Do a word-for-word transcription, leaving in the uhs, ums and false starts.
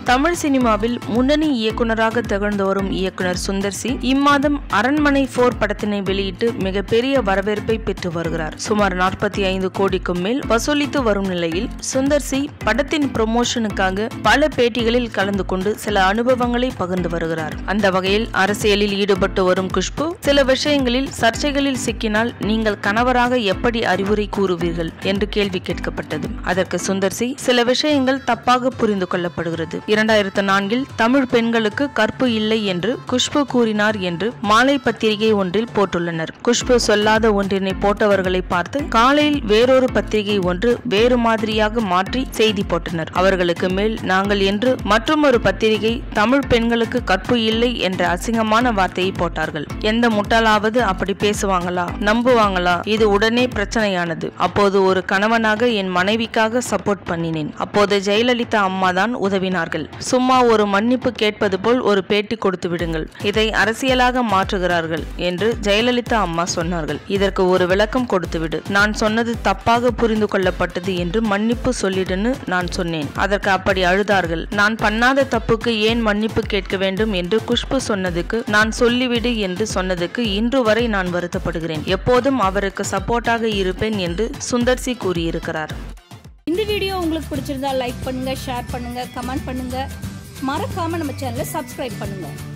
தமிழ் சினிமாவில் முன்னணி இயக்குனராக திகழ்ந்து வரும் இயக்குனர் சுந்தர் சி இம்மாதம் அரண்மனை போர் படத்தினை வெளியிட்டு மிகப்பெரிய வரவேற்பை பெற்று வருகிறார். சுமார் நாற்பத்தி ஐந்து கோடிக்கும் மேல் வசூலித்து வரும் நிலையில் சுந்தர் சி படத்தின் ப்ரமோஷனுக்காக பல பேட்டிகளில் கலந்து கொண்டு சில அனுபவங்களை பகிர்ந்து வருகிறார். அந்த வகையில் அரசியலில் ஈடுபட்டு வரும் குஷ்பு சில விஷயங்களில் சர்ச்சைகளில் சிக்கினால் நீங்கள் கணவராக எப்படி அறிவுரை கூறுவீர்கள் என்று கேள்வி கேட்கப்பட்டது. அதற்கு சுந்தர் சி சில விஷயங்கள் தப்பாக புரிந்து கொள்ளப்படுகிறது. இரண்டாயிரத்து நான்கில் தமிழ் பெண்களுக்கு கற்பு இல்லை என்று குஷ்பு கூறினார் என்று மாலை பத்திரிகை ஒன்றில் போட்டுள்ளனர். குஷ்பு சொல்லாத ஒன்றினை போட்டவர்களை பார்த்து காலையில் வேறொரு பத்திரிகை ஒன்று வேறு மாதிரியாக மாற்றி செய்தி போட்டனர். அவர்களுக்கு மேல் நாங்கள் என்று மற்றொரு பத்திரிகை தமிழ் பெண்களுக்கு கற்பு இல்லை என்ற அசிங்கமான வார்த்தையை போட்டார்கள். எந்த முட்டாளாவது அப்படி பேசுவாங்களா, நம்புவாங்களா? இது உடனே பிரச்சனையானது. அப்போது ஒரு கணவனாக என் மனைவிக்காக சப்போர்ட் பண்ணினேன். அப்போது ஜெயலலிதா அம்மா தான் உதவினார்கள். சும்மா ஒரு மன்னிப்பு கேட்பது போல் ஒரு பேட்டி கொடுத்து விடுங்கள், இதை அரசியலாக மாற்றுகிறார்கள் என்று ஜெயலலிதா அம்மா சொன்னார்கள். இதற்கு ஒரு விளக்கம் கொடுத்துவிடு, நான் சொன்னது தப்பாக புரிந்து கொள்ளப்பட்டது என்று மன்னிப்பு சொல்லிடுன்னு நான் சொன்னேன். அதற்கு அப்படி அழுதார்கள். நான் பண்ணாத தப்புக்கு ஏன் மன்னிப்பு கேட்க வேண்டும் என்று குஷ்பு சொன்னதுக்கு நான் சொல்லிவிடு என்று சொன்னதுக்கு இன்று வரை நான் வருத்தப்படுகிறேன். எப்போதும் அவருக்கு சப்போர்ட்டாக இருப்பேன் என்று சுந்தர் சி கூறியிருக்கிறார். இந்த வீடியோ உங்களுக்கு பிடிச்சிருந்தா லைக் பண்ணுங்க, ஷேர் பண்ணுங்க, கமெண்ட் பண்ணுங்க. மறக்காம நம்ம சேனலை சப்ஸ்கிரைப் பண்ணுங்க.